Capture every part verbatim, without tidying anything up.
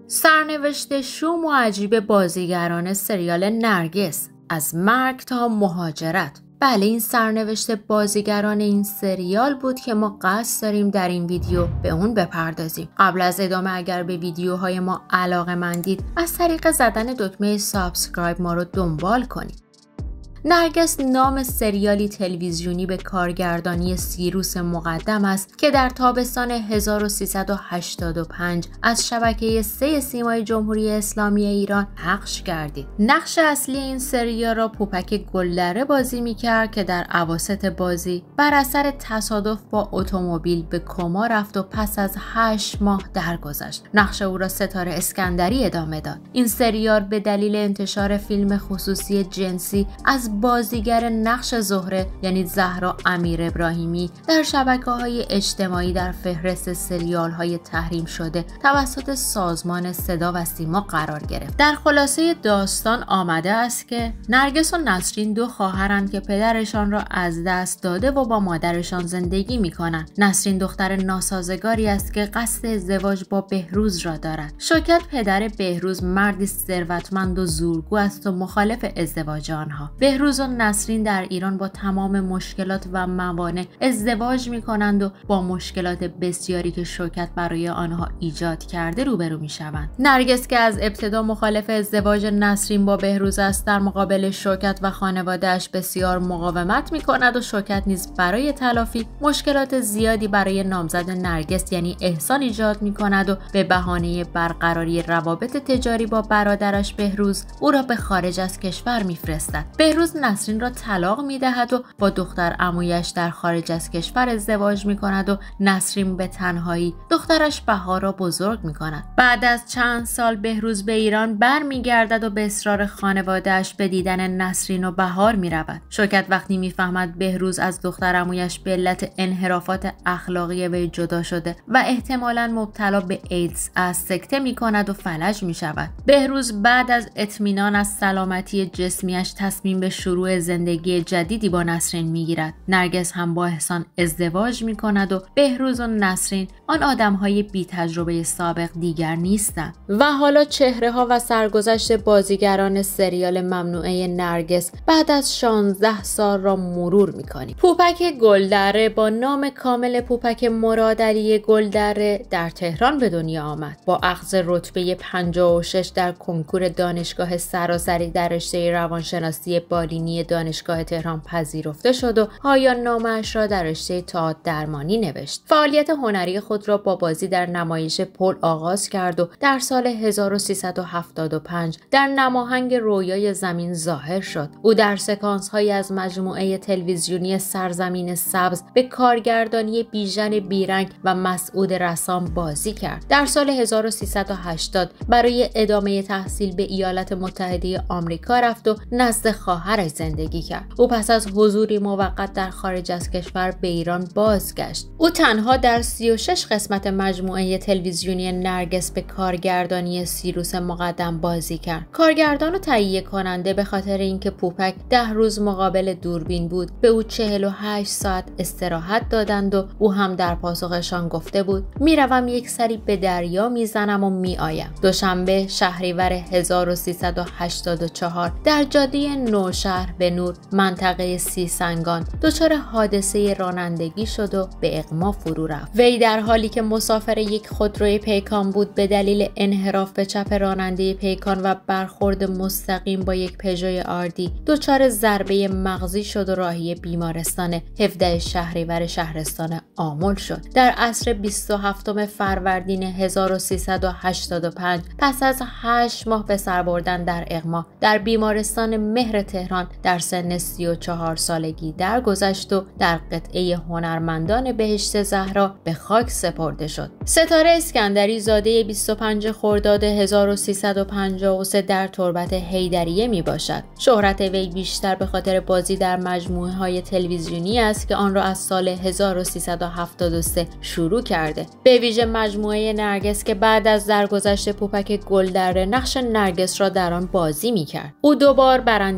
سرنوشت شوم و عجیب بازیگران سریال نرگس، از مرگ تا مهاجرت. بله، این سرنوشت بازیگران این سریال بود که ما قصد داریم در این ویدیو به اون بپردازیم. قبل از ادامه اگر به ویدیوهای ما علاقه‌مندید از طریق زدن دکمه سابسکرایب ما رو دنبال کنید. نرگس نام سریالی تلویزیونی به کارگردانی سیروس مقدم است که در تابستان هزار و سیصد و هشتاد و پنج از شبکه سه سیمای جمهوری اسلامی ایران پخش گردید. نقش اصلی این سریال را پوپک گلدره بازی می‌کرد که در اواسط بازی بر اثر تصادف با اتومبیل به کما رفت و پس از هشت ماه درگذشت. نقش او را ستاره اسکندری ادامه داد. این سریال به دلیل انتشار فیلم خصوصی جنسی از بازیگر نقش زهره یعنی زهرا امیر ابراهیمی در شبکه‌های اجتماعی در فهرست سریال‌های تحریم شده توسط سازمان صدا و سیما قرار گرفت. در خلاصه داستان آمده است که نرگس و نسرین دو خواهرند که پدرشان را از دست داده و با مادرشان زندگی می‌کنند. نسرین دختر ناسازگاری است که قصد ازدواج با بهروز را دارد. شوکت پدر بهروز مردی ثروتمند و زورگو است و مخالف ازدواج آنها. بهروز و نسرین در ایران با تمام مشکلات و موانع ازدواج می کنند و با مشکلات بسیاری که شوکت برای آنها ایجاد کرده روبرو می شوند. نرگس که از ابتدا مخالف ازدواج نسرین با بهروز است، در مقابل شوکت و خانواده‌اش بسیار مقاومت می کند و شوکت نیز برای تلافی مشکلات زیادی برای نامزد نرگس یعنی احسان ایجاد می کند و به بهانه برقراری روابط تجاری با برادرش بهروز او را به خارج از کشور می فرستد. بهروز نسرین را طلاق می دهد و با دختر عمویش در خارج از کشور ازدواج می کند و نسرین به تنهایی دخترش بهار را بزرگ می کند. بعد از چند سال بهروز به ایران بر می گردد و به اصرار خانواده‌اش به دیدن نسرین و بهار می رود. شوکت وقتی می فهمد بهروز از دختر عمویش به علت انحرافات اخلاقی وی جدا شده و احتمالاً مبتلا به ایدز است، سکته می کند و فلج می شود. بهروز بعد از اطمینان از سلامتی جسمیش تصمیم به شروع زندگی جدیدی با نسرین میگیرد. نرگس هم با احسان ازدواج می کند و بهروز و نسرین آن آدم‌های بی تجربه سابق دیگر نیستند. و حالا چهره ها و سرگذشت بازیگران سریال ممنوعه نرگس بعد از شانزده سال را مرور می‌کنیم. پوپک گلدره با نام کامل پوپک مرادعلی گلدره در تهران به دنیا آمد. با اخذ رتبه پنجاه و شش در کنکور دانشگاه سراسری در رشته روانشناسی بالینی دانشگاه تهران پذیرفته شد و پایان نامه‌اش را در رشته تئاتر درمانی نوشت. فعالیت هنری خود را با بازی در نمایش پل آغاز کرد و در سال هزار و سیصد و هفتاد و پنج در نماهنگ رویای زمین ظاهر شد. او در سکانس‌هایی از مجموعه تلویزیونی سرزمین سبز به کارگردانی بیژن بیرنگ و مسعود رسام بازی کرد. در سال هزار و سیصد و هشتاد برای ادامه تحصیل به ایالات متحده آمریکا رفت و نزد خواهرش زندگی کرد. او پس از حضوری موقت در خارج از کشور به ایران بازگشت. او تنها در سی و شش قسمت مجموعه تلویزیونی نرگس به کارگردانی سیروس مقدم بازی کرد. کارگردان و تهیه کننده به خاطر اینکه پوپک ده روز مقابل دوربین بود به او چهل و هشت ساعت استراحت دادند و او هم در پاسخشان گفته بود میروم یک سری به دریا میزنم و میآیم. دوشنبه شهریور هزار و سیصد و هشتاد و چهار در جاده نوشهر به نور منطقه سی سنگان دچار حادثه رانندگی شد و به اغما فرو رفت. وی در حالی که مسافر یک خودروی پیکان بود به دلیل انحراف به چپ راننده پیکان و برخورد مستقیم با یک پژو آردی دچار ضربه مغزی شد و راهی بیمارستان هفده شهریور شهرستان آمل شد. در عصر بیست و هفتم فروردین هزار و سیصد و هشتاد و پنج پس از هشت ماه به سر بردن در اغما در بیمارستان مهر تهران در سن سی و چهار سالگی درگذشت و در قطعه هنرمندان بهشت زهرا به خاک سپرده شد. ستاره اسکندری زاده بیست و پنج خرداد هزار و سیصد و پنجاه و سه در تربت حیدریه می باشد. شهرت وی بیشتر به خاطر بازی در مجموعه های تلویزیونی است که آن را از سال هزار و سیصد و هفتاد و سه شروع کرده. به ویژه مجموعه نرگس که بعد از درگذشت پوپک گلدره نقش نرگس را در آن بازی می کرد. او دوبار برنده جایزه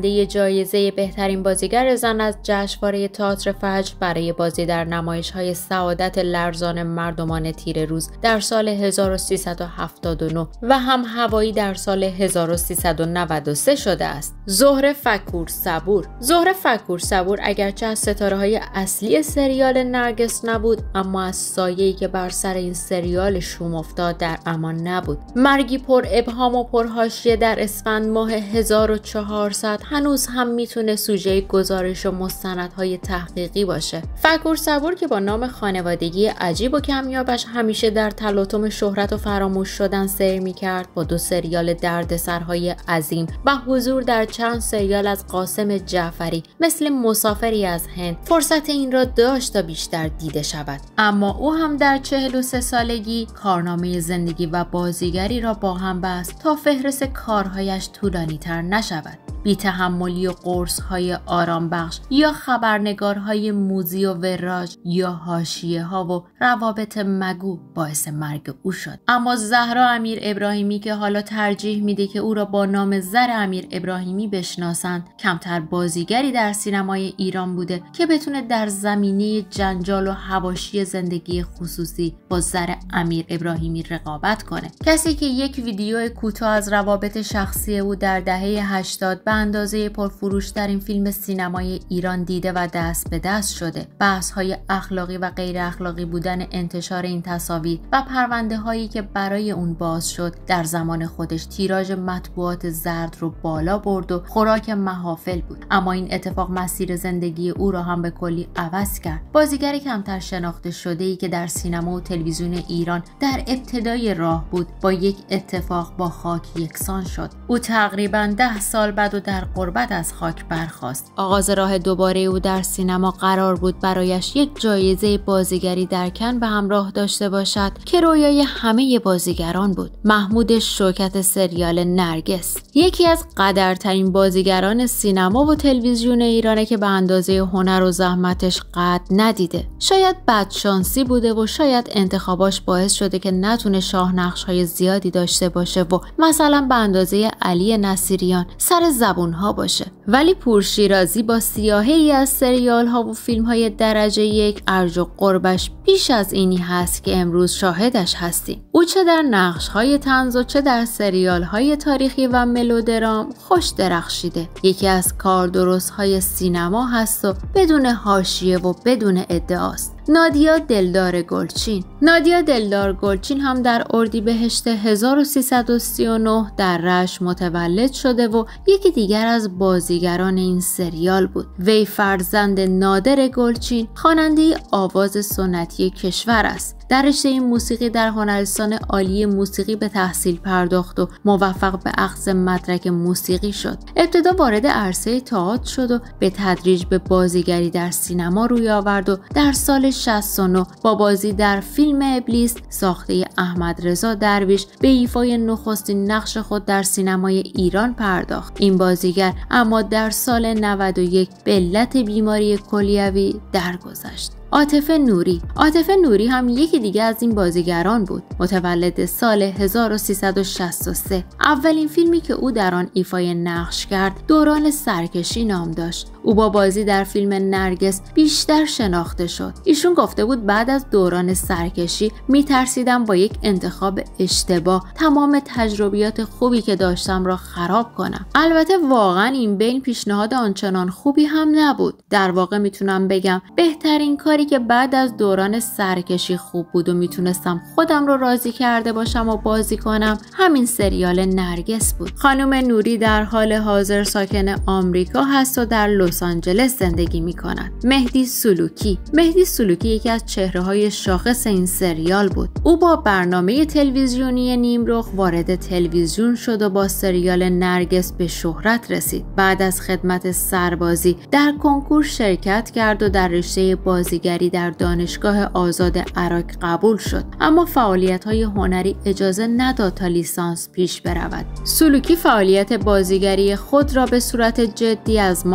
جایزه بهترین بازیگر زن از جشنواره تئاتر فجر برای بازی در نمایش‌های سعادت لرزان مردمان تیره روز در سال هزار و سیصد و هفتاد و نه و هم هوایی در سال هزار و سیصد و نود و سه شده است. زهره فکور صبور. زهره فکور صبور اگرچه از ستاره‌های اصلی سریال نرگس نبود، اما از سایه‌ای که بر سر این سریال شوم افتاد در امان نبود. مرگی پر ابهام و پر حاشیه در اسفند ماه هزار و چهارصد هنوز هم میتونه سوژه گزارش و مستندهای تحقیقی باشه. فکور صبور که با نام خانوادگی عجیب و کمیابش همیشه در تلاطم شهرت و فراموش شدن سیر میکرد، با دو سریال دردسرهای عظیم و حضور در چند سریال از قاسم جعفری مثل مسافری از هند فرصت این را داشت تا بیشتر دیده شود. اما او هم در چهل و سه سالگی کارنامه زندگی و بازیگری را با هم بست تا فهرست کارهایش طولانی تر نشود. بی تحملی و قرص های آرام بخش یا خبرنگارهای موزی و وراج یا حاشیه ها و روابط مگو باعث مرگ او شد. اما زهرا امیر ابراهیمی که حالا ترجیح میده که او را با نام زر امیر ابراهیمی بشناسند، کمتر بازیگری در سینمای ایران بوده که بتونه در زمینه جنجال و حواشی زندگی خصوصی با زر امیر ابراهیمی رقابت کنه. کسی که یک ویدیو کوتاه از روابط شخصی او در دهه هشتاد به اندازه پرفروش در این فیلم سینمای ایران دیده و دست به دست شده. بحث های اخلاقی و غیر اخلاقی بودن انتشار این تصاویر و پرونده هایی که برای اون باز شد در زمان خودش تیراژ مطبوعات زرد رو بالا برد و خوراک محافل بود. اما این اتفاق مسیر زندگی او را هم به کلی عوض کرد. بازیگر کمتر شناخته شده ای که در سینما و تلویزیون ایران در ابتدای راه بود، با یک اتفاق با خاک یکسان شد. او تقریباً ده سال بعد در غربت از خاک برخاست. آغاز راه دوباره او در سینما قرار بود برایش یک جایزه بازیگری در کن به همراه داشته باشد که رویای همه بازیگران بود. محمود شوکت سریال نرگس یکی از قدرترین بازیگران سینما و تلویزیون ایرانه که به اندازه هنر و زحمتش قد ندیده. شاید بدشانسی بوده و شاید انتخاباش باعث شده که نتونه شاهنقش‌های زیادی داشته باشه و مثلا به اندازه علی نصیریان سر زبون ها باشه، ولی پور شیرازی با سیاهی از سریال ها و فیلم های درجه یک ارج و قربش بیش از اینی هست که امروز شاهدش هستیم. او چه در نقش های طنز و چه در سریال های تاریخی و ملودرام خوش درخشیده. یکی از کاردرست های سینما هست و بدون حاشیه و بدون ادعاست. نادیا دلدار گلچین. نادیا دلدار گلچین هم در اردیبهشت هزار و سیصد و سی و نه در رشت متولد شده و یکی دیگر از بازیگران این سریال بود. وی فرزند نادر گلچین، خواننده آواز سنتی کشور است. در رشته موسیقی در هنرستان عالی موسیقی به تحصیل پرداخت و موفق به اخذ مدرک موسیقی شد. ابتدا وارد عرصه تئاتر شد و به تدریج به بازیگری در سینما روی آورد و در سال شصت و نه با بازی در فیلم ابلیس ساخته احمد رضا درویش به ایفای نخستین نقش خود در سینمای ایران پرداخت. این بازیگر اما در سال نود و یک به علت بیماری کلیوی درگذشت. عاطف نوری. عاطف نوری هم یکی دیگه از این بازیگران بود. متولد سال هزار و سیصد و شصت و سه. اولین فیلمی که او در آن ایفای نقش کرد دوران سرکشی نام داشت. او با بازی در فیلم نرگس بیشتر شناخته شد. ایشون گفته بود بعد از دوران سرکشی میترسیدم با یک انتخاب اشتباه تمام تجربیات خوبی که داشتم را خراب کنم. البته واقعا این بین پیشنهاد آنچنان خوبی هم نبود. در واقع میتونم بگم بهترین کاری که بعد از دوران سرکشی خوب بود و میتونستم خودم رو راضی کرده باشم و بازی کنم همین سریال نرگس بود. خانم نوری در حال حاضر ساکن آمریکا هست و در لس آنجلس زندگی میکند. مهدی سلوکی. مهدی سلوکی یکی از چهره‌های شاخص این سریال بود. او با برنامه تلویزیونی نیمرخ وارد تلویزیون شد و با سریال نرگس به شهرت رسید. بعد از خدمت سربازی در کنکور شرکت کرد و در رشته بازیگری در دانشگاه آزاد عراق قبول شد، اما فعالیت‌های هنری اجازه نداد تا لیسانس پیش برود. سلوکی فعالیت بازیگری خود را به صورت جدی از ماه رمضان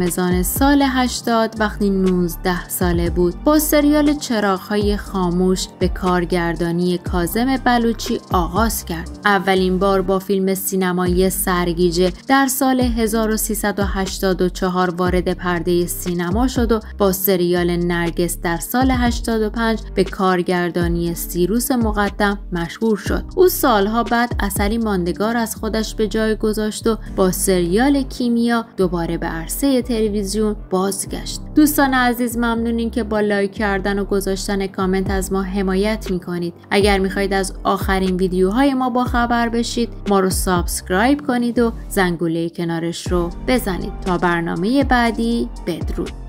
رمضان سال هشتاد وقتی نوزده ساله بود با سریال چراغ‌های خاموش به کارگردانی کاظم بلوچی آغاز کرد. اولین بار با فیلم سینمایی سرگیجه در سال هزار و سیصد و هشتاد و چهار وارد پرده سینما شد و با سریال نرگس در سال هشتاد و پنج به کارگردانی سیروس مقدم مشهور شد. او سالها بعد اثری ماندگار از خودش به جای گذاشت و با سریال کیمیا دوباره به عرصه تلویزیون بازگشت. دوستان عزیز، ممنونین که با لایک کردن و گذاشتن کامنت از ما حمایت میکنید. اگر میخواید از آخرین ویدیوهای ما با خبر بشید، ما رو سابسکرایب کنید و زنگوله کنارش رو بزنید. تا برنامه بعدی، بدرود.